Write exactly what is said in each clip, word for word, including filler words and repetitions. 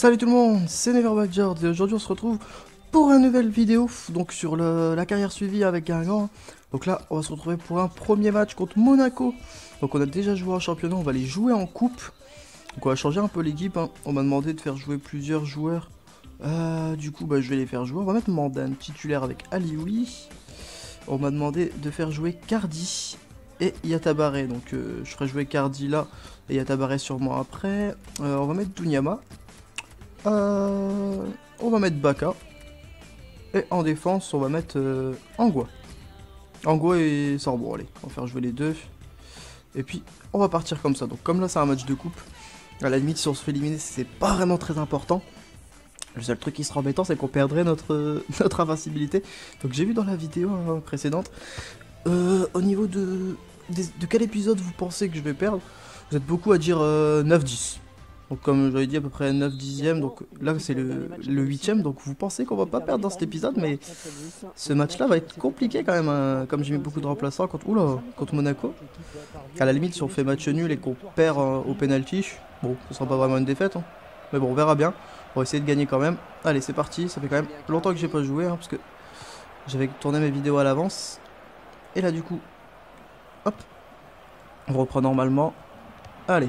Salut tout le monde, c'est Neverbackyard et aujourd'hui on se retrouve pour une nouvelle vidéo donc sur le, la carrière suivie avec Guingamp. Donc là on va se retrouver pour un premier match contre Monaco. Donc on a déjà joué en championnat, on va les jouer en coupe. Donc on va changer un peu l'équipe, hein. On m'a demandé de faire jouer plusieurs joueurs. Euh, du coup bah, je vais les faire jouer, on va mettre Mandan titulaire avec Alioui. On m'a demandé de faire jouer Cardi et Yatabaré, donc euh, je ferai jouer Cardi là et Yatabaré sûrement après. Euh, on va mettre Dunyama. Euh, on va mettre Baka. Et en défense, on va mettre euh, Angua. Angua et Sorbo, allez, on va faire jouer les deux. Et puis, on va partir comme ça. Donc comme là, c'est un match de coupe, à la limite, si on se fait éliminer, c'est pas vraiment très important. Le seul truc qui sera embêtant, c'est qu'on perdrait notre, notre invincibilité. Donc j'ai vu dans la vidéo hein, précédente, euh, au niveau de, de, de quel épisode vous pensez que je vais perdre, vous êtes beaucoup à dire euh, neuf dix. Donc comme j'avais dit à peu près neuf dixième, donc là c'est le, le huitième, donc vous pensez qu'on va pas perdre dans cet épisode, mais ce match là va être compliqué quand même, hein, comme j'ai mis beaucoup de remplaçants contre, oula, contre Monaco. À la limite si on fait match nul et qu'on perd euh, au penalty, bon ce sera pas vraiment une défaite, hein. Mais bon on verra bien, on va essayer de gagner quand même. Allez c'est parti, ça fait quand même longtemps que j'ai pas joué, hein, parce que j'avais tourné mes vidéos à l'avance. Et là du coup, hop, on reprend normalement, allez.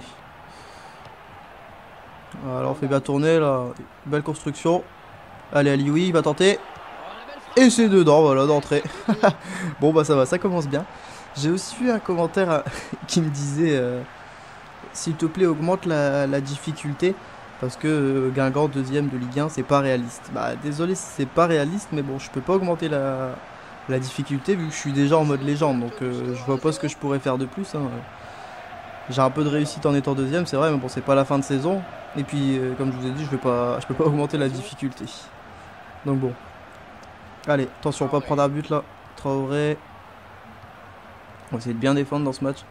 Voilà, on fait bien tourner là, belle construction. Allez Alioui, il va tenter. Et c'est dedans, voilà, d'entrée. Bon bah ça va, ça commence bien. J'ai aussi vu un commentaire euh, qui me disait euh, s'il te plaît augmente la, la difficulté. Parce que euh, Guingamp deuxième de Ligue un c'est pas réaliste. Bah désolé si c'est pas réaliste, mais bon je peux pas augmenter la, la difficulté vu que je suis déjà en mode légende. Donc euh, je vois pas ce que je pourrais faire de plus, hein. J'ai un peu de réussite en étant deuxième, c'est vrai, mais bon, c'est pas la fin de saison. Et puis, euh, comme je vous ai dit, je vais pas, je peux pas augmenter la difficulté. Donc bon. Allez, attention, pas prendre un but là. Traoré. On va essayer de bien défendre dans ce match.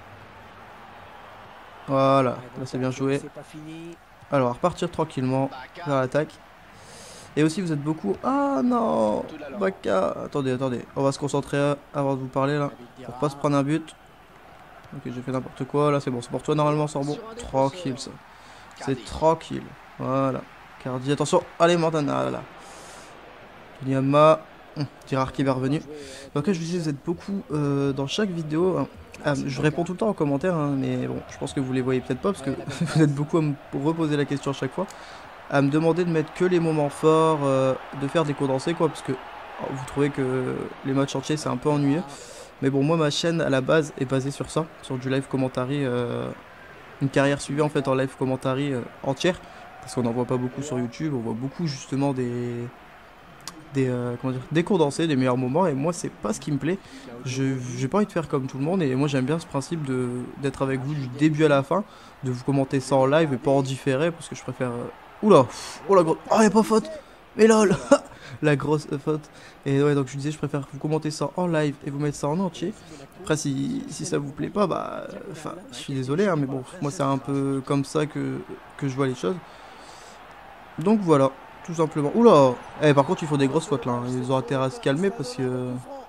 Voilà, là c'est bien joué. Alors, on va repartir tranquillement vers l'attaque. Et aussi, vous êtes beaucoup... Ah non, Baka. Attendez, attendez. On va se concentrer avant de vous parler là. Pour pas se prendre un but. Ok, j'ai fait n'importe quoi, là c'est bon, c'est pour toi normalement, Sorbo. Tranquille ça. C'est tranquille. Voilà. Cardi, attention. Allez, Mandana, là. Dunyama. Hum, Girard qui est revenu. Donc là, je vous dis, vous êtes beaucoup euh, dans chaque vidéo. Hein. Ah, je réponds tout le temps en commentaire, hein, mais bon, je pense que vous les voyez peut-être pas parce que vous êtes beaucoup à me reposer la question à chaque fois. À me demander de mettre que les moments forts, euh, de faire des condensés, quoi, parce que oh, vous trouvez que les matchs entiers c'est un peu ennuyeux. Mais bon, moi, ma chaîne, à la base, est basée sur ça, sur du live commentary, euh, une carrière suivie, en fait, en live commentary euh, entière, parce qu'on n'en voit pas beaucoup sur YouTube, on voit beaucoup, justement, des, des, euh, comment dire, des condensés, des meilleurs moments, et moi, c'est pas ce qui me plaît. Je j'ai pas envie de faire comme tout le monde, et moi, j'aime bien ce principe de d'être avec vous du début à la fin, de vous commenter ça en live, et pas en différé, parce que je préfère... Euh... Oula, oh la grosse... Oh, y'a pas faute. Mais lol. La grosse faute. Et ouais, donc je disais, je préfère vous commenter ça en live et vous mettre ça en entier. Après, si, si ça vous plaît pas, bah, enfin, je suis désolé, hein, mais bon, moi c'est un peu comme ça que, que je vois les choses. Donc voilà, tout simplement. Oula, eh, par contre, il faut des grosses fautes là, hein. Ils ont intérêt à se calmer parce que.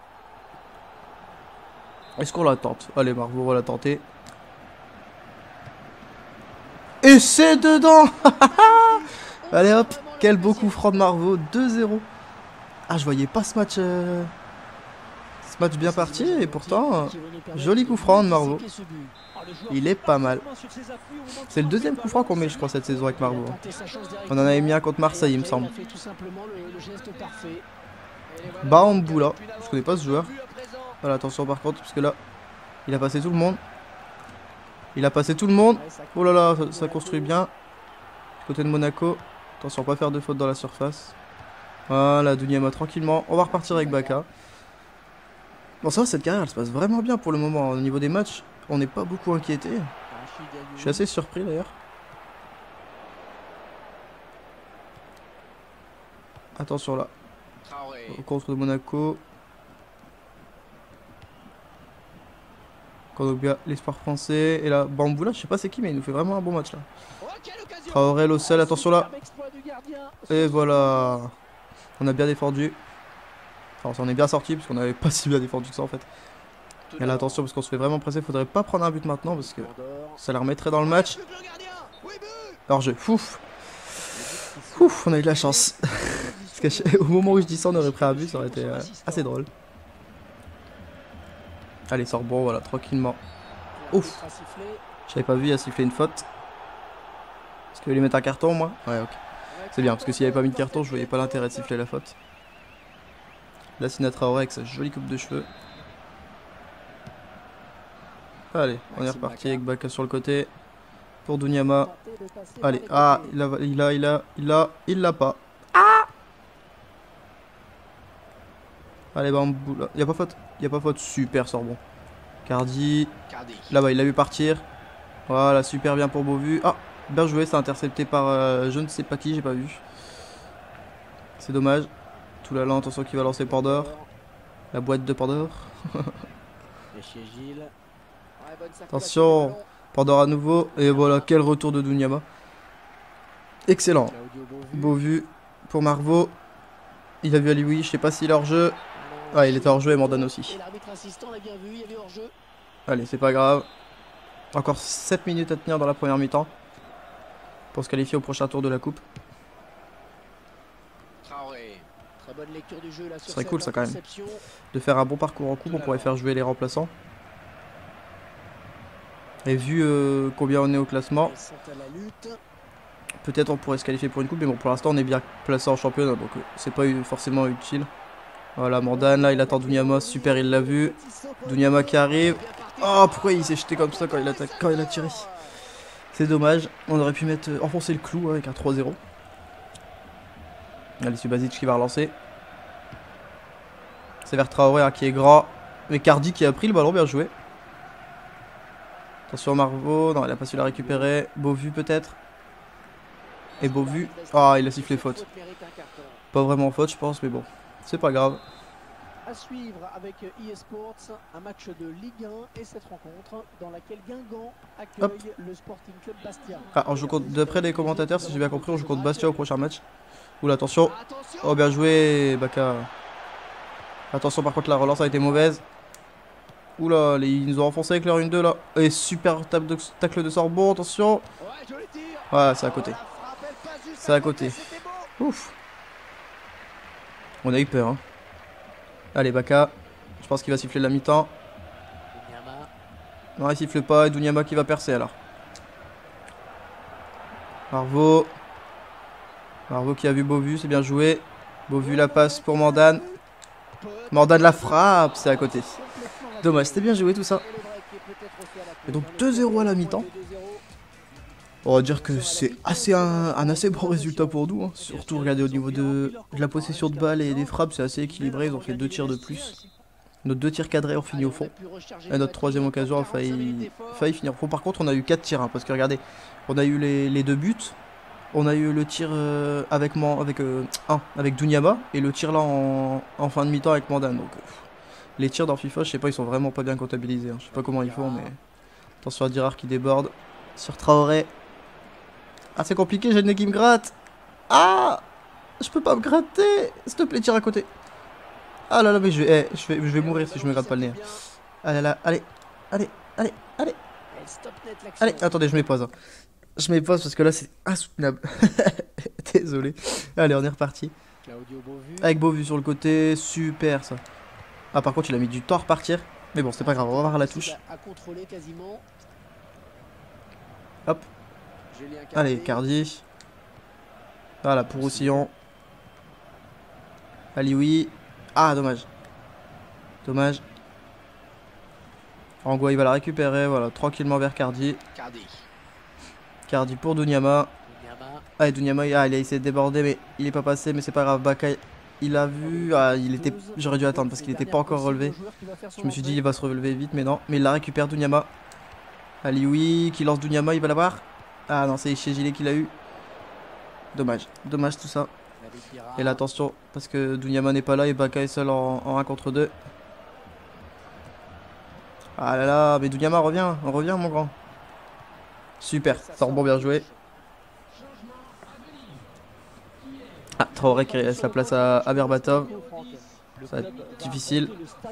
Est-ce qu'on la tente? Allez, Margot, on va la tenter. Et c'est dedans. Allez hop, quel beau coup franc de Marveau, deux zéro. Ah, je voyais pas ce match euh... ce match bien parti et pourtant euh, joli coup franc de Marveau. Il est pas mal. C'est le deuxième coup franc qu'on met je crois cette saison avec Marveau. On en avait mis un contre Marseille il me semble. Baamboula, je connais pas ce joueur. Voilà, attention par contre parce que là il a passé tout le monde. Il a passé tout le monde. Oh là là, ça, ça construit bien. Du côté de Monaco. Attention, pas faire de faute dans la surface. Voilà, Dunyama tranquillement. On va repartir avec Baka. Bon, ça va, cette carrière elle se passe vraiment bien pour le moment. Au niveau des matchs, on n'est pas beaucoup inquiété. Je suis assez surpris d'ailleurs. Attention là. Contre de Monaco. Kondogbia, l'espoir français. Et là, Bamboula, je sais pas c'est qui, mais il nous fait vraiment un bon match là. Traoré au sol, attention là. Et voilà. On a bien défendu. Enfin, on s'en est bien sorti parce qu'on n'avait pas si bien défendu que ça en fait. Et là, attention parce qu'on se fait vraiment presser. Faudrait pas prendre un but maintenant parce que ça la remettrait dans le match. Alors je fouf. Ouf, on a eu de la chance. Parce qu'au moment où je dis ça, on aurait pris un but, ça aurait été euh, assez drôle. Allez, sort bon, voilà, tranquillement. Ouf. J'avais pas vu, il a sifflé une faute. Est-ce qu'il va lui mettre un carton, moi? Ouais, ok. C'est bien, parce que s'il avait pas mis de carton, je voyais pas l'intérêt de siffler la faute. Là, Sinatra Traoré avec sa jolie coupe de cheveux. Allez, on est reparti avec Baka sur le côté. Pour Dunyama. Allez, ah, il a, il a, il a, il a, il l'a pas. Ah! Allez, bambou, là. Y'a pas faute? Y'a pas faute, super, sort bon. Cardi. Là-bas, il l'a vu partir. Voilà, super bien pour Beauvu. Ah, bien joué, c'est intercepté par euh, je ne sais pas qui, j'ai pas vu. C'est dommage. Tout là, attention qui va lancer Pandore. La boîte de Pandore. Attention, Pandore à nouveau. Et voilà, quel retour de Dunyama. Excellent. Beauvu pour Marveau. Il a vu Alioui, je sais pas s'il est hors jeu. Ah, il était hors jeu et Mordan aussi. Allez, c'est pas grave. Encore sept minutes à tenir dans la première mi-temps pour se qualifier au prochain tour de la coupe. Ce serait cool ça quand même. De faire un bon parcours en coupe, on pourrait faire jouer les remplaçants. Et vu euh, combien on est au classement, peut-être on pourrait se qualifier pour une coupe. Mais bon, pour l'instant on est bien placé en championnat, donc euh, c'est pas forcément utile. Voilà, Mordan là il attend Dunyama, super, il l'a vu. Dunyama qui arrive. Oh, pourquoi il s'est jeté comme ça quand il, attaque, quand il a tiré? C'est dommage, on aurait pu mettre euh, enfoncer le clou hein, avec un trois zéro. Allez, Subasic qui va relancer. C'est vers Traoré hein, qui est grand. Mais Cardi qui a pris le ballon, bien joué. Attention Marveau, non il a pas su la récupérer. Beauvu peut-être. Et Beauvu, ah il a sifflé faute. Pas vraiment faute je pense mais bon, c'est pas grave. À suivre avec eSports, un match de Ligue un et cette rencontre dans laquelle Guingamp accueille Hop. le Sporting Club Bastia. Ah, on joue contre, d'après les commentateurs, si j'ai bien compris, on joue contre Bastia au prochain match. Oula, attention. Oh, bien joué, Baka. Attention, par contre, la relance a été mauvaise. Oula, les, ils nous ont enfoncé avec leur une deux là. Et super de, tacle de Sorbon, attention. Voilà, c'est à côté. C'est à côté. Ouf. On a eu peur, hein. Allez, Baka. Je pense qu'il va siffler la mi-temps. Non, il siffle pas. Et Dunyama qui va percer alors. Marveau. Marveau qui a vu Beauvu, c'est bien joué. Beauvu la passe pour Mordan. Mordan la frappe, c'est à côté. Dommage, c'était bien joué tout ça. Et donc deux zéro à la mi-temps. On va dire que c'est assez un, un assez bon résultat pour nous. Hein. Surtout regardez au niveau de, de la possession de balles et des frappes, c'est assez équilibré. Ils ont fait deux tirs de plus. Nos deux tirs cadrés ont fini au fond. Et notre troisième occasion a failli, failli finir au fond. Par contre, on a eu quatre tirs. Hein, parce que regardez, on a eu les, les deux buts. On a eu le tir euh, avec, Man, avec, euh, un, avec Dunyama. Et le tir là en, en fin de mi-temps avec Mordan. Donc euh, les tirs dans FIFA, je sais pas, ils sont vraiment pas bien comptabilisés. Hein. Je sais pas comment ils font, mais attention à Dirard qui déborde. Sur Traoré. Ah, c'est compliqué, j'ai le nez qui me gratte. Ah, je peux pas me gratter. S'il te plaît, tire à côté. Ah là là, mais je vais, eh, je vais, je vais mourir si je me gratte pas le nez. Allez, là, allez, allez, allez, allez. Allez, attendez, je m'épose. Hein. Je m'épose parce que là, c'est insoutenable. Désolé. Allez, on est reparti. Avec Beauvu sur le côté, super ça. Ah, par contre, il a mis du temps à repartir. Mais bon, c'est pas grave, on va voir la touche. Hop. Allez, Cardi. Voilà, pour Roussillon. Alioui. Ah, dommage. Dommage. Angua, il va la récupérer. Voilà, tranquillement vers Cardi. Cardi pour Dunyama. Ah, et Dunyama, ah, il a essayé de déborder, mais il est pas passé. Mais c'est pas grave. Baka, il a vu. Ah, il était. J'aurais dû attendre parce qu'il était pas encore relevé. Je me suis dit, il va se relever vite, mais non. Mais il la récupère, Dunyama. Alioui qui lance Dunyama, il va l'avoir. Ah non, c'est chez Gilet qu'il a eu. Dommage, dommage tout ça. Et là, attention, parce que Dunyama n'est pas là et Baka est seul en, en un contre deux. Ah là là, mais Dunyama revient, on revient mon grand. Super, Sorbon bien joué. Ah, Traoré qui laisse la place à, à Berbatov. Ça va être difficile.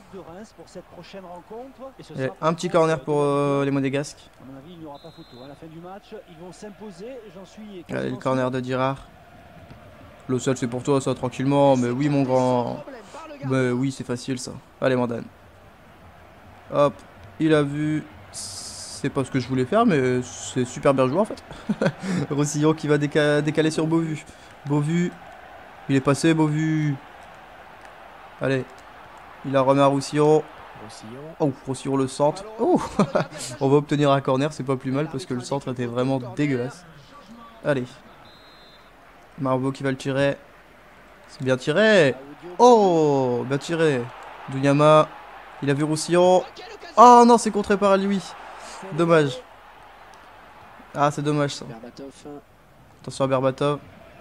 Et un petit corner pour euh, les Monégasques. Allez, le corner de Dirard. Le seul c'est pour toi ça tranquillement, mais oui mon grand. Mais oui c'est facile ça. Allez Mandane. Hop, il a vu. C'est pas ce que je voulais faire mais c'est super bien joué en fait. Roussillon qui va déca décaler sur Beauvu. Beauvu. Il est passé Beauvu. Allez. Il a remis à Roussillon. Oh, Roussillon le centre. Oh. On va obtenir un corner, c'est pas plus mal parce que le centre était vraiment dégueulasse. Allez. Marbo qui va le tirer. C'est bien tiré. Oh, bien tiré. Dunyama. Il a vu Roussillon. Oh non, c'est contré par lui. Dommage. Ah, c'est dommage ça. Attention à Berbatov.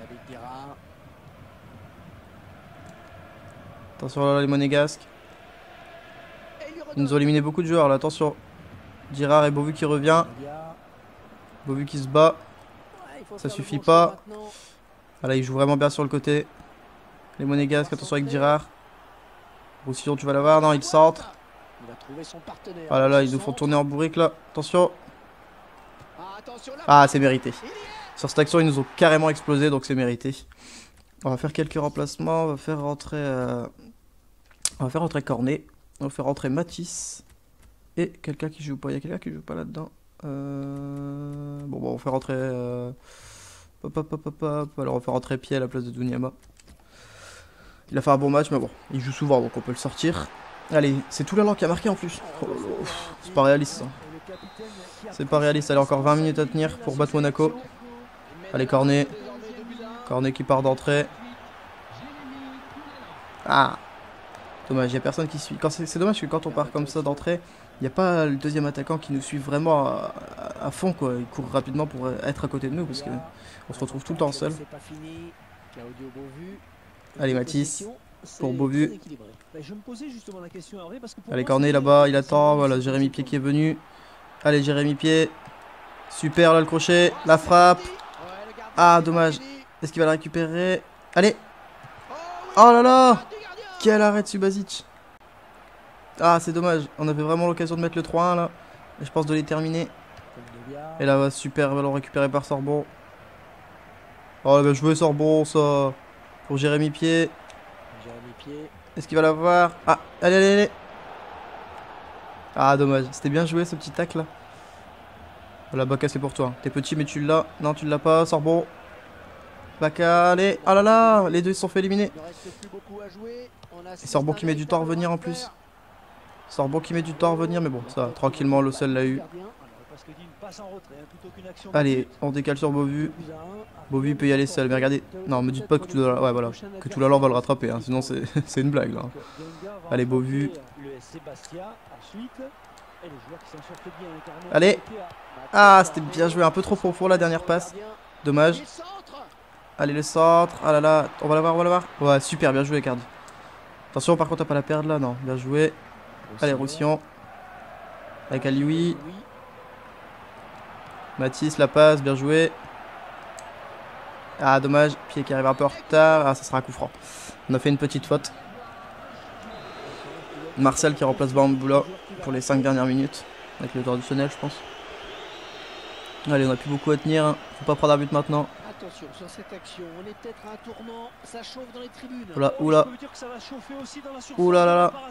Attention à les Monégasques. Ils nous ont éliminé beaucoup de joueurs là, attention. Girard et Beauvu qui revient. Beauvu qui se bat. Ça suffit pas. Ah là, il joue vraiment bien sur le côté. Les Monégasques, attention avec Girard. Roussillon, tu vas l'avoir. Non, il centre. Ah là là, ils nous font tourner en bourrique là. Attention. Ah, c'est mérité. Sur cette action, ils nous ont carrément explosé, donc c'est mérité. On va faire quelques remplacements. On va faire rentrer. Euh... On va faire rentrer Cornet. On va faire rentrer Matisse. Et quelqu'un qui joue pas. Il y a quelqu'un qui joue pas là-dedans. Euh... Bon, bon, on va faire rentrer. Euh... Hop, hop, hop, hop, hop. Alors, on va faire rentrer Pied à la place de Dunyama. Il a fait un bon match, mais bon, il joue souvent, donc on peut le sortir. Allez, c'est tout l'allant qui a marqué en plus. Oh, c'est pas réaliste ça. C'est pas réaliste. Allez, encore vingt minutes à tenir pour battre Monaco. Allez, Cornet. Cornet qui part d'entrée. Ah. Dommage, il n'y a personne qui suit. C'est dommage que quand on part comme ça d'entrée, il n'y a pas le deuxième attaquant qui nous suit vraiment à, à, à fond, quoi. Il court rapidement pour être à côté de nous parce qu'on se retrouve tout le temps seul. Allez, Matisse. Pour Beauvu. Allez, Cornet là-bas, il attend. Voilà, Jérémy Pied qui est venu. Allez, Jérémy Pied. Super, là, le crochet. La frappe. Ah, dommage. Est-ce qu'il va la récupérer? Allez. Oh là là. Quel arrêt de Subasic. Ah, c'est dommage. On avait vraiment l'occasion de mettre le trois un là. Et je pense de les terminer. Et là, super ballon récupéré par Sorbon. Oh, bien joué Sorbon, ça. Pour Jérémy Pied. Est-ce qu'il va l'avoir? Ah, allez, allez, allez. Ah, dommage. C'était bien joué ce petit tacle là. Voilà, Baka, c'est pour toi. T'es petit, mais tu l'as. Non, tu l'as pas. Sorbon. Baka, allez. Ah là là. Les deux ils se sont fait éliminer. Et Sorbon qui met du temps à revenir en plus. Sorbon qui met du temps à revenir, mais bon, ça, tranquillement, le seul l'a eu. Allez, on décale sur Beauvu. Beauvu peut y aller seul, mais regardez. Non, me dites pas que tout la... ouais, voilà. Que tout l'allant va le rattraper, hein. Sinon c'est une blague là. Allez, Beauvu. Allez. Ah, c'était bien joué, un peu trop profond la dernière passe. Dommage. Allez, le centre. Ah là là, on va l'avoir, on va l'avoir. Ouais, super, bien joué, Cardi. Attention, par contre, à pas la perdre là, non. Bien joué. Allez, Roussillon. Avec Alioui. Matisse, la passe, bien joué. Ah, dommage. Pied qui arrive un peu en retard. Ah, ça sera un coup franc. On a fait une petite faute. Marcel qui remplace Bamboula pour les cinq dernières minutes. Avec le temps additionnel, je pense. Allez, on a plus beaucoup à tenir. Hein. Faut pas prendre un but maintenant. Attention sur cette action, on est peut-être à un tournant, ça chauffe dans les tribunes. Oula, oula. Oula là là.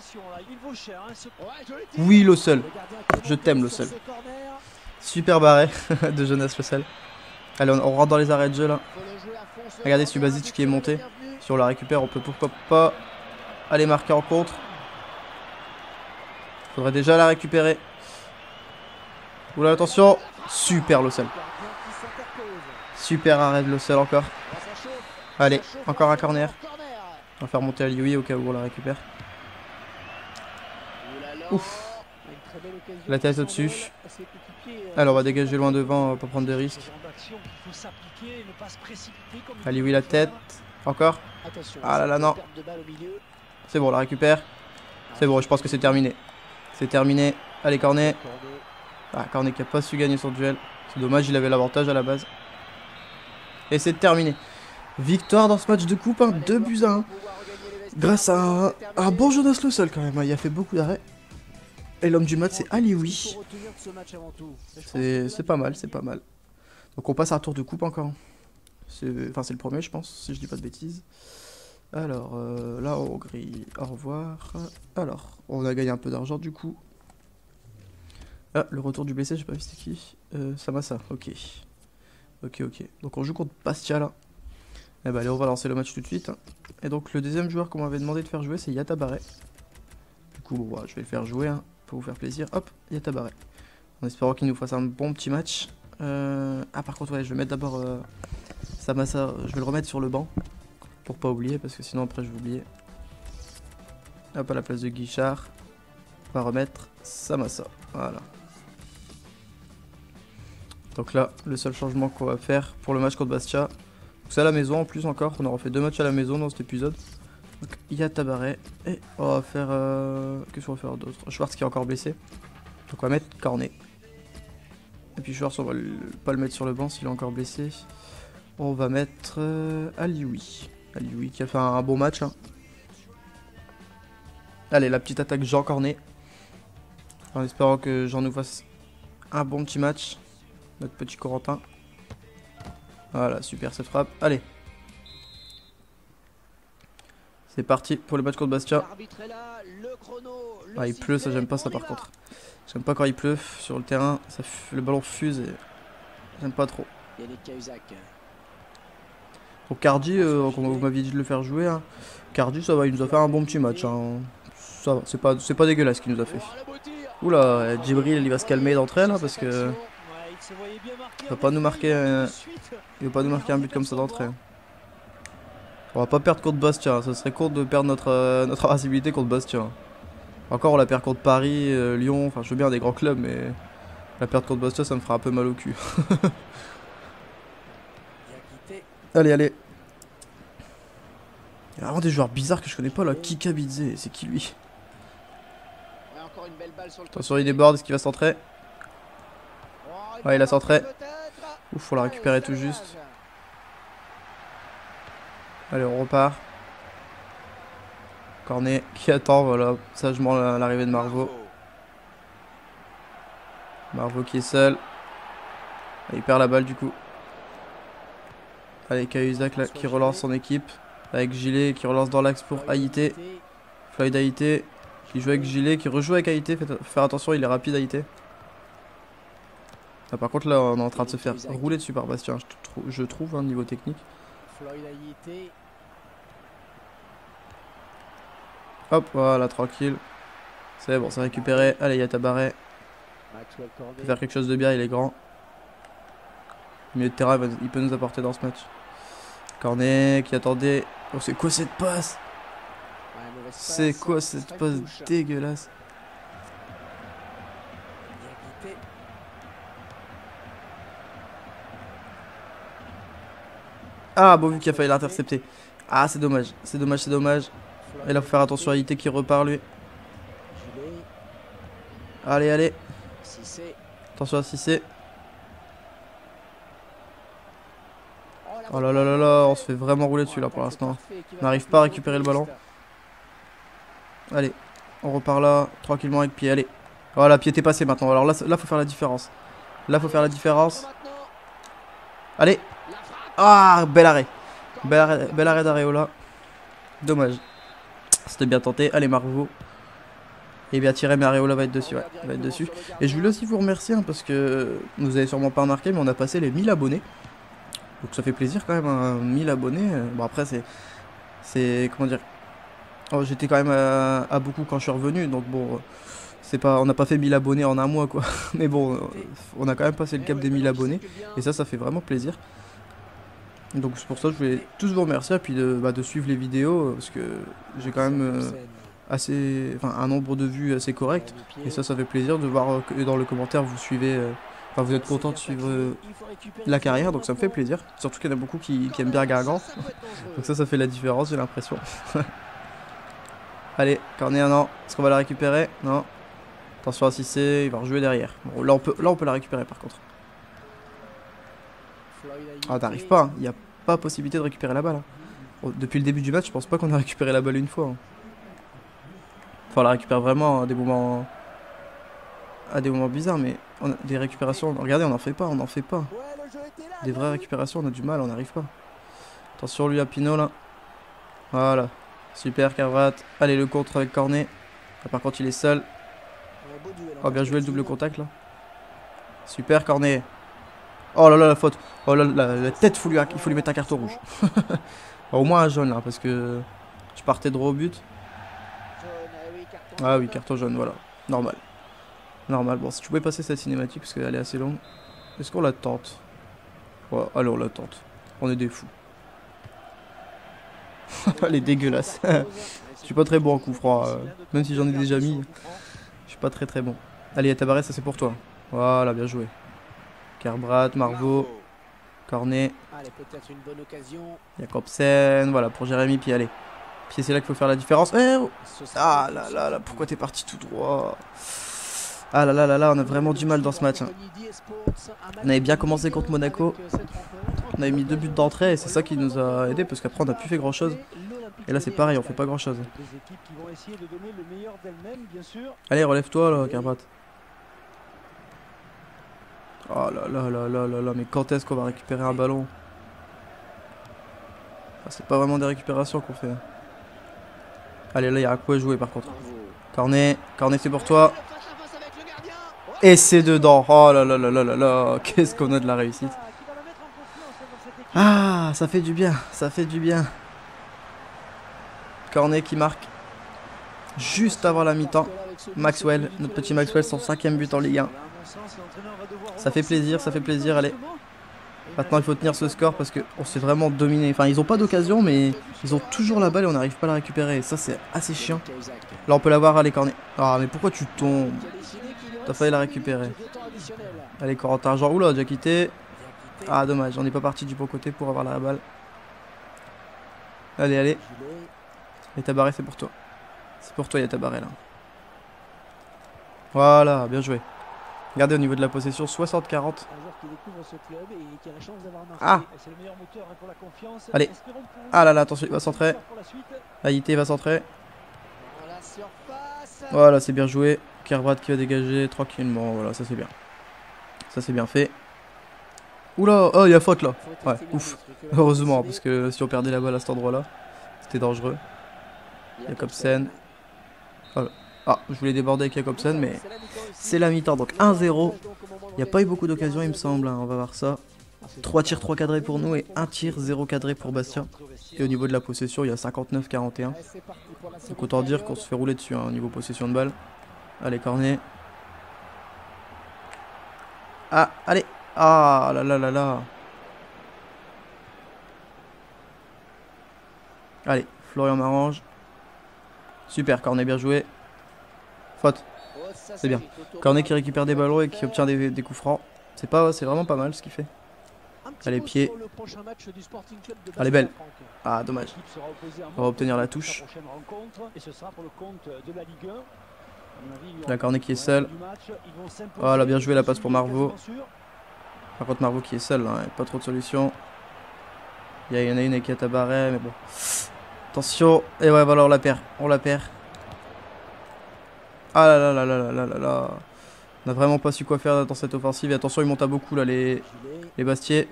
Oui, le seul. Je t'aime, le seul. Super barré de Jonas Le Seul. Allez, on, on rentre dans les arrêts de jeu là. Regardez Subasic qui est monté. Si on la récupère, on peut pourquoi pas aller marquer en contre. Faudrait déjà la récupérer. Oula, attention. Super Le Seul. Super arrêt de Le Seul encore. Allez, encore un corner. On va faire monter Alioui au cas où on la récupère. Ouf. La tête au-dessus. Alors on va dégager loin devant, on va pas prendre de risques. Alioui la tête. Encore. Ah là là, non. C'est bon, on la récupère. C'est bon, je pense que c'est terminé. C'est terminé. Allez, Cornet. Ah, Cornet qui a pas su gagner son duel. C'est dommage, il avait l'avantage à la base. Et c'est terminé. Victoire dans ce match de coupe, hein, deux buts à un. Grâce à un, un bon Jonas Le Seul quand même, hein, il a fait beaucoup d'arrêts. Et l'homme du match c'est Alioui. C'est pas mal, c'est pas mal. Donc on passe à un tour de coupe encore. Enfin, c'est le premier, je pense, si je dis pas de bêtises. Alors, euh, là, on grille. Au revoir. Alors, on a gagné un peu d'argent, du coup. Ah, le retour du blessé, j'ai pas vu c'était qui. Euh, Samassa, ok. Ok, ok. Donc, on joue contre Bastia, là. Eh ben, allez, on va lancer le match tout de suite. Et donc, le deuxième joueur qu'on m'avait demandé de faire jouer, c'est Yatabare. Du coup, bon, bah, je vais le faire jouer, hein, pour vous faire plaisir. Hop, Yatabare. En espérant qu'il nous fasse un bon petit match. Euh... Ah, par contre, ouais, je vais mettre d'abord euh, Samassa. Je vais le remettre sur le banc. Pour pas oublier, parce que sinon après je vais oublier. Hop, à la place de Guichard, on va remettre Samassa. Voilà. Donc là, le seul changement qu'on va faire pour le match contre Bastia, c'est à la maison en plus encore. On aura fait deux matchs à la maison dans cet épisode. Donc il y a Tabaret. Et on va faire... Euh... Qu'est-ce qu'on va faire d'autre? Schwartz qui est encore blessé. Donc on va mettre Cornet. Et puis Schwartz, on va le... pas le mettre sur le banc s'il est encore blessé. On va mettre euh... Alioui. Alioui qui a fait un, un bon match. Hein. Allez, la petite attaque Jean Cornet. En espérant que Jean nous fasse un bon petit match. Notre petit Corentin. Voilà, super cette frappe. Allez. C'est parti pour le match contre Bastia. Ah, il pleut, ça j'aime pas ça par contre. J'aime pas quand il pleut sur le terrain. Ça, le ballon fuse et j'aime pas trop. Pour Cardi, euh, comme vous m'aviez dit de le faire jouer, hein. Cardi ça va, il nous a fait un bon petit match. Hein. Ça va, c'est pas, c'est pas dégueulasse ce qu'il nous a fait. Oula, Djibril il va se calmer d'entrée là parce que il va pas nous marquer, euh, il va pas nous marquer un but comme ça d'entrée. On va pas perdre contre Bastia, ça serait court de perdre notre euh, notre invincibilité contre Bastia. Encore on la perd contre Paris, euh, Lyon, enfin je veux bien des grands clubs mais la perte contre Bastia ça me fera un peu mal au cul. Allez, allez. Il y a vraiment des joueurs bizarres que je connais pas là. Kikabidze, c'est qui lui? Attention, il déborde, est-ce qu'il va centrer? Ouais, il a centré. Ouf, faut la récupérer tout juste. Allez, on repart. Cornet qui attend, voilà, sagement l'arrivée de Marveau. Marveau qui est seul. Il perd la balle du coup. Allez, Cahuzac là qui relance son équipe. Avec Gilet qui relance dans l'axe pour Haïté. Floyd Haïté qui joue avec Gilet, qui rejoue avec Haïté. Faites faire attention, il est rapide Haïté. Ah, par contre là on est en train de se faire rouler dessus par Bastien, je, trou je trouve, hein, niveau technique. Hop, voilà, tranquille. C'est bon, c'est récupéré. Allez, il y a Tabaret. Il peut faire quelque chose de bien, il est grand. Le milieu de terrain, il peut nous apporter dans ce match. Cornet qui attendait. Oh, c'est quoi cette passe? C'est quoi cette passe dégueulasse? Ah, bon, vu qu'il a failli l'intercepter. Ah, c'est dommage, c'est dommage, c'est dommage. Et là, faut faire attention à I T qui repart lui. Allez, allez. Attention à Cissé. Oh là là là là, on se fait vraiment rouler dessus là pour l'instant. On n'arrive pas à récupérer le ballon. Allez, on repart là, tranquillement avec pied, allez. Voilà, pied est passé maintenant. Alors là, là, faut faire la différence. Là, faut faire la différence. Allez. Ah, bel arrêt. Bel arrêt, bel arrêt d'Areola. Dommage. C'était bien tenté. Allez, Marveau. Et bien tiré, mais Areola va être dessus. Ouais, va être dessus. Et je voulais aussi vous remercier hein, parce que vous avez sûrement pas remarqué, mais on a passé les mille abonnés. Donc ça fait plaisir quand même, hein, mille abonnés. Bon après c'est... C'est... Comment dire... Oh, j'étais quand même à, à beaucoup quand je suis revenu. Donc bon... C'est pas, on n'a pas fait mille abonnés en un mois quoi. Mais bon, on a quand même passé le cap des mille abonnés. Et ça, ça fait vraiment plaisir. Donc c'est pour ça que je voulais tous vous remercier. Et puis de, bah, de suivre les vidéos. Parce que j'ai quand même... Euh, assez... Enfin un nombre de vues assez correct. Et ça, ça fait plaisir de voir que dans le commentaire vous suivez... Euh, Enfin, vous êtes content de suivre euh, la carrière, donc ça me fait plaisir. Surtout qu'il y en a beaucoup qui, qui aiment bien Guingamp. Donc ça, ça fait la différence, j'ai l'impression. Allez, Cornet, non. Est-ce qu'on va la récupérer? Non. Attention à Cissé, il va rejouer derrière. Bon, là, on peut, là, on peut la récupérer par contre. Ah, t'arrives pas, il hein. n'y a pas possibilité de récupérer la balle. Hein. Bon, depuis le début du match, je pense pas qu'on a récupéré la balle une fois. Hein. Enfin, on la récupère vraiment à des moments... à des moments bizarres, mais on a des récupérations, regardez, on n'en fait pas, on n'en fait pas. Des vraies récupérations, on a du mal, on n'arrive pas. Attention lui à Pinot là. Voilà. Super Carvat. Allez le contre avec Cornet. Là, par contre il est seul. Oh bien joué le double contact là. Super Cornet. Oh là là la faute. Oh là là la tête faut lui, il faut lui mettre un carton rouge. Au moins un jaune là parce que je partais droit au but. Ah oui carton jaune voilà. Normal. Normal. Bon si tu pouvais passer cette cinématique parce qu'elle est assez longue. Est-ce qu'on la tente? Ouais, allez on la tente. On est des fous. Elle est dégueulasse. Je suis pas très bon en coup froid. Euh, même si j'en ai déjà mis. Je suis pas très très bon. Allez Tabaré ça c'est pour toi. Voilà bien joué. Kerbrat, Marvaux, Cornet, Jacobsen, voilà pour Jérémy, puis allez. Puis c'est là qu'il faut faire la différence. Eh oh ah là là là, pourquoi t'es parti tout droit? Ah là là là là, on a vraiment du mal dans ce match. Hein. On avait bien commencé contre Monaco. On avait mis deux buts d'entrée et c'est ça qui nous a aidé parce qu'après on n'a plus fait grand chose. Et là c'est pareil, on fait pas grand chose. Allez relève-toi là, Kerbrat. Oh là là là là là là, mais quand est-ce qu'on va récupérer un ballon? Ah, c'est pas vraiment des récupérations qu'on fait. Allez, là, il y a un coup à jouer par contre. Cornet, Cornet, c'est pour toi. Et c'est dedans. Oh là là là là là là, qu'est-ce qu'on a de la réussite. Ah, ça fait du bien, ça fait du bien. Cornet qui marque juste avant la mi-temps. Maxwell, notre petit Maxwell, son cinquième but en Ligue un. Ça fait plaisir, ça fait plaisir, allez. Maintenant il faut tenir ce score parce qu'on s'est vraiment dominé. Enfin ils ont pas d'occasion mais ils ont toujours la balle et on n'arrive pas à la récupérer. Et ça c'est assez chiant. Là on peut l'avoir, allez Cornet. Ah mais pourquoi tu tombes? T'as failli la récupérer. Allez Corentin Jean, oula déjà quitté. Ah dommage, on n'est pas parti du bon côté pour avoir la balle. Allez allez. Et Tabaré c'est pour toi. C'est pour toi il y a Tabaré là. Voilà, bien joué. Regardez au niveau de la possession, soixante quarante. Ah. Allez. Ah là là, attention, il va centrer. Haïté va centrer. Voilà, c'est bien joué. Kerbrat qui va dégager tranquillement. Voilà, ça c'est bien. Ça c'est bien fait. Oula, oh il y a faute là. Ouais, ouf. Heureusement, parce que si on perdait la balle à cet endroit-là, c'était dangereux. Jacobsen. Voilà. Ah, je voulais déborder avec Jacobsen, mais c'est la mi-temps, donc un zéro. Il n'y a pas eu beaucoup d'occasions, il me semble, hein. On va voir ça. trois tirs, trois cadrés pour nous et un tir, zéro cadré pour Bastien. Et au niveau de la possession, il y a cinquante-neuf quarante et un. Donc autant dire qu'on se fait rouler dessus, hein, au niveau possession de balle. Allez, Cornet. Ah, allez. Ah là là là là. Allez, Florian m'arrange. Super, Cornet bien joué. Faute. C'est bien. Cornet qui récupère des ballons et qui obtient des, des coups francs. C'est pas, c'est vraiment pas mal ce qu'il fait. Allez, pied. Allez, belle. Ah, dommage. On va obtenir la touche. La Cornet qui est seul. Voilà, bien joué la passe pour Marvaux. Par contre, Marvaux qui est seul, hein, pas trop de solutions. Il y en a une avec Tabaré, mais bon. Attention. Et ouais, voilà, on la perd. On la perd. Ah là là là là là là là. On n'a vraiment pas su quoi faire dans cette offensive. Et attention, il monte à beaucoup là, les, les Bastiers.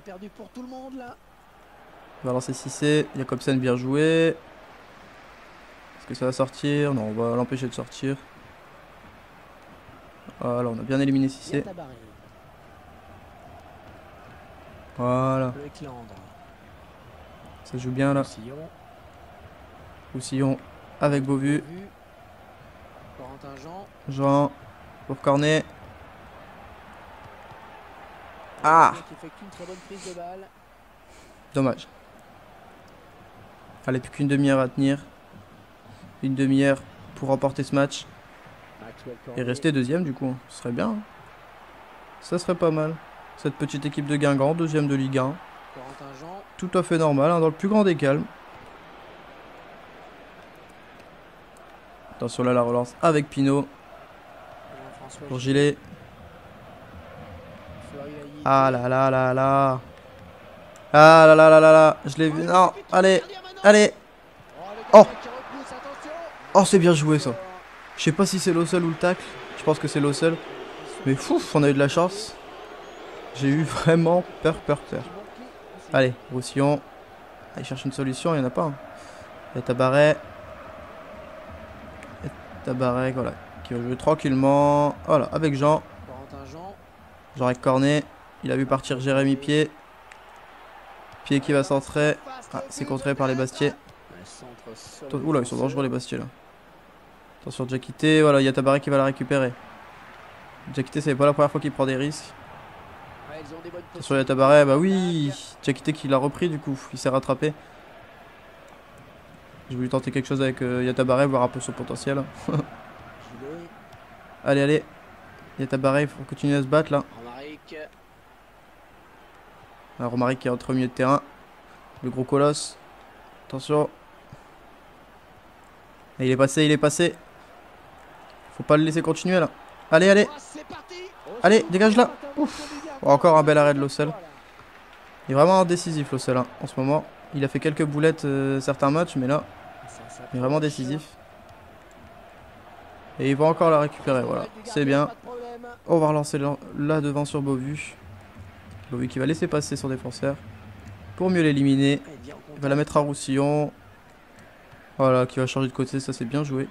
On va lancer Cissé. Jacobsen bien joué. Est-ce que ça va sortir? Non, on va l'empêcher de sortir. Voilà, on a bien éliminé Cissé. Voilà. Ça joue bien là. Roussillon avec Beauvu. Jean pour Cornet. Ah, dommage. Allez, plus qu'une demi-heure à tenir. Une demi-heure pour remporter ce match. Et rester deuxième du coup. Ce serait bien. Ça serait pas mal. Cette petite équipe de Guingamp, deuxième de Ligue un. Tout à fait normal, hein, dans le plus grand des calmes. Attention là la relance avec Pinot. Pour Gilet. Ah là là là là. Ah là là là là là. Je l'ai vu. Non, allez. Allez. Oh. Oh, c'est bien joué ça. Je sais pas si c'est l'eau seul ou le tacle. Je pense que c'est l'eau seul. Mais fou, on a eu de la chance. J'ai eu vraiment peur, peur, peur. Allez, Roussillon. il cherche une solution, il n'y en a pas. Hein. Il y a Tabaret. Et Tabaret, voilà. Qui va jouer tranquillement. Voilà, avec Jean. Jean avec Cornet. Il a vu partir Jérémy Pied. Pied qui va centrer. Ah, c'est contré par les Bastiers. Oula, ils sont dangereux les Bastiers là. Attention, Jakité. Voilà, il y a Tabaret qui va la récupérer. Jakité, c'est pas la première fois qu'il prend des risques. Attention, il y a Tabaret. Bah oui, Jakité qui l'a repris du coup. Il s'est rattrapé. J'ai voulu tenter quelque chose avec euh, Yatabaré, voir un peu son potentiel. Allez, allez. Yatabaré, il faut continuer à se battre là. Alors, Romaric qui est entre au milieu de terrain. Le gros colosse. Attention. Et il est passé, il est passé. Faut pas le laisser continuer là. Allez, allez. Allez, dégage là. Ouf. Oh, encore un bel arrêt de Lossel. Il est vraiment décisif Lossel hein, en ce moment. Il a fait quelques boulettes euh, certains matchs, mais là, il est vraiment décisif. Et il va encore la récupérer, voilà. C'est bien. On va relancer là, là devant sur Beauvu. Beauvu qui va laisser passer son défenseur pour mieux l'éliminer. Il va la mettre à Roussillon. Voilà, qui va changer de côté, ça c'est bien joué.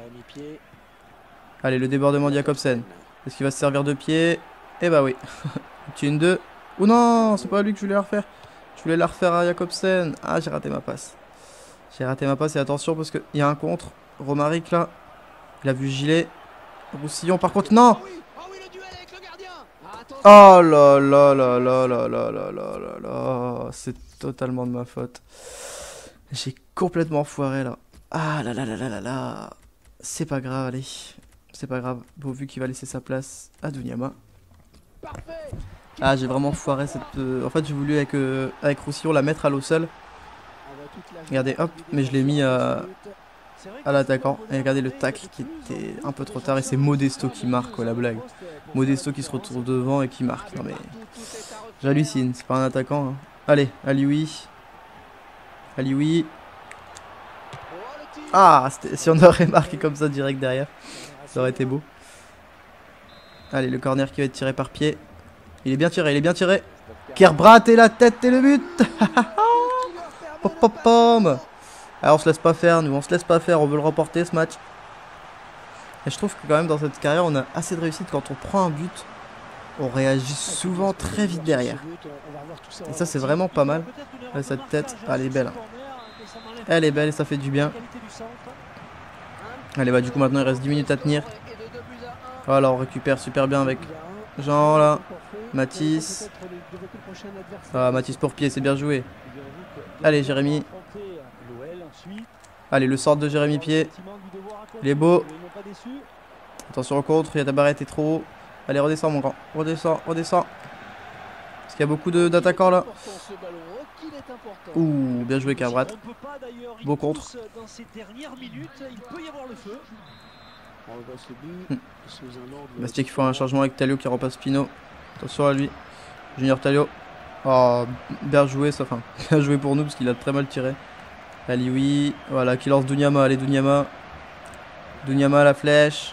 Allez, le débordement de Jacobsen. Est-ce qu'il va se servir de pied? Eh bah oui. Petit une deux. Ou non, c'est pas lui que je voulais la refaire. Je voulais la refaire à Jacobsen. Ah, j'ai raté ma passe. J'ai raté ma passe et attention parce qu'il y a un contre. Romaric là. Il a vu Gilet. Roussillon par contre, non. Oh là là là là là là là là là là. C'est totalement de ma faute. J'ai complètement foiré là. Ah là là là là là là. C'est pas grave, allez. C'est pas grave. Beauvu qui va laisser sa place à Dunyama. Ah, j'ai vraiment foiré cette... Euh... En fait, j'ai voulu avec, euh... avec Roussillon la mettre à l'eau seul. Regardez, hop, mais je l'ai mis à, à l'attaquant. Et regardez le tacle qui était un peu trop tard. Et c'est Modesto qui marque, quoi, la blague. Modesto qui se retrouve devant et qui marque. Non mais... J'hallucine, c'est pas un attaquant. Hein. Allez, Alioui. Alioui. Ah, si on aurait marqué comme ça direct derrière, ça aurait été beau. Allez, le corner qui va être tiré par pied. Il est bien tiré, il est bien tiré. Kerbrat et la tête et le but. Pop pop pom. Alors on se laisse pas faire, nous on se laisse pas faire, on veut le remporter ce match. Et je trouve que quand même dans cette carrière on a assez de réussite. Quand on prend un but, on réagit souvent très vite derrière. Et ça c'est vraiment pas mal. Là, cette tête, ah, elle est belle. Elle est belle et ça fait du bien. Allez bah du coup maintenant il reste dix minutes à tenir. Voilà, on récupère super bien avec Jean là. Mathis. Ah, Mathis pour pied, c'est bien joué. Allez, Jérémy. Allez, le sort de Jérémy Pied. Il est beau. Attention au contre, il y a Tabaret, t'es trop haut. Allez, redescends mon grand. Redescends, redescends. Parce qu'il y a beaucoup d'attaquants là. Ouh, bien joué Kerbrat. Beau contre. Hum. Bastier qui fait un changement avec Talio qui repasse Pino. Attention à lui. Junior Talio. Oh, bien joué ça. Enfin, bien joué pour nous parce qu'il a très mal tiré. Alioui. Voilà, qui lance Dunyama. Allez, Dunyama. Dunyama à la flèche.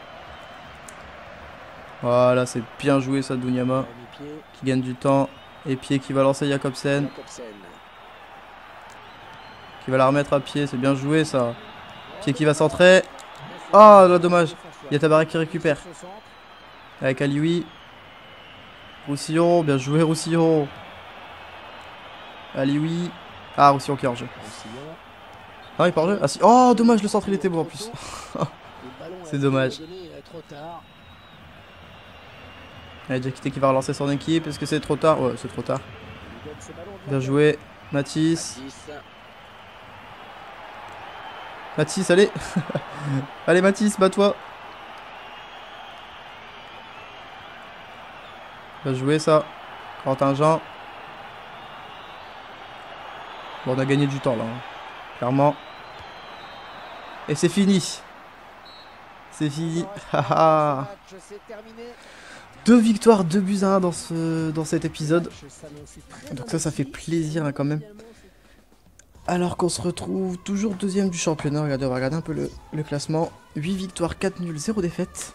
Voilà, c'est bien joué ça, Dunyama. Qui gagne du temps. Et Pied qui va lancer Jacobsen. Qui va la remettre à Pied. C'est bien joué ça. Pied qui va centrer. Oh, là, dommage. Il y a Tabaret qui récupère. Avec Alioui. Roussillon, bien joué Roussillon. Alioui. Ah, Roussillon qui est hors jeu. Ah, il part jeu. Ah, si. Oh, dommage, le centre il était beau en plus. C'est dommage. Allez, Jakité qui va relancer son équipe. Est-ce que c'est trop tard? Ouais, c'est trop tard. Bien joué. Mathis. Mathis, allez. Allez, Mathis, bats-toi. Bien joué ça. Quentin Jean. Bon, on a gagné du temps là. Hein. Clairement. Et c'est fini. C'est fini. Deux victoires, deux buts à un dans, ce, dans cet épisode. Donc ça, ça fait plaisir hein, quand même. Alors qu'on se retrouve toujours deuxième du championnat. Regardez, on va regarder un peu le, le classement. huit victoires, quatre nuls, zéro défaite.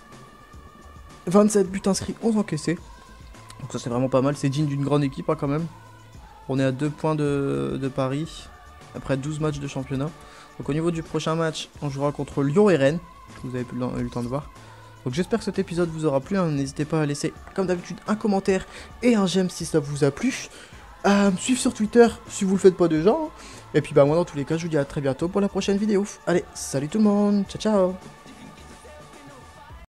vingt-sept buts inscrits, onze encaissés. Donc ça c'est vraiment pas mal, c'est digne d'une grande équipe hein, quand même. On est à deux points de, de Paris, après douze matchs de championnat. Donc au niveau du prochain match, on jouera contre Lyon et Rennes, vous avez eu le temps de voir. Donc j'espère que cet épisode vous aura plu, hein. N'hésitez pas à laisser, comme d'habitude, un commentaire et un j'aime si ça vous a plu. À me suivre sur Twitter si vous le faites pas déjà. Et puis bah moi dans tous les cas, je vous dis à très bientôt pour la prochaine vidéo. Allez, salut tout le monde, ciao ciao.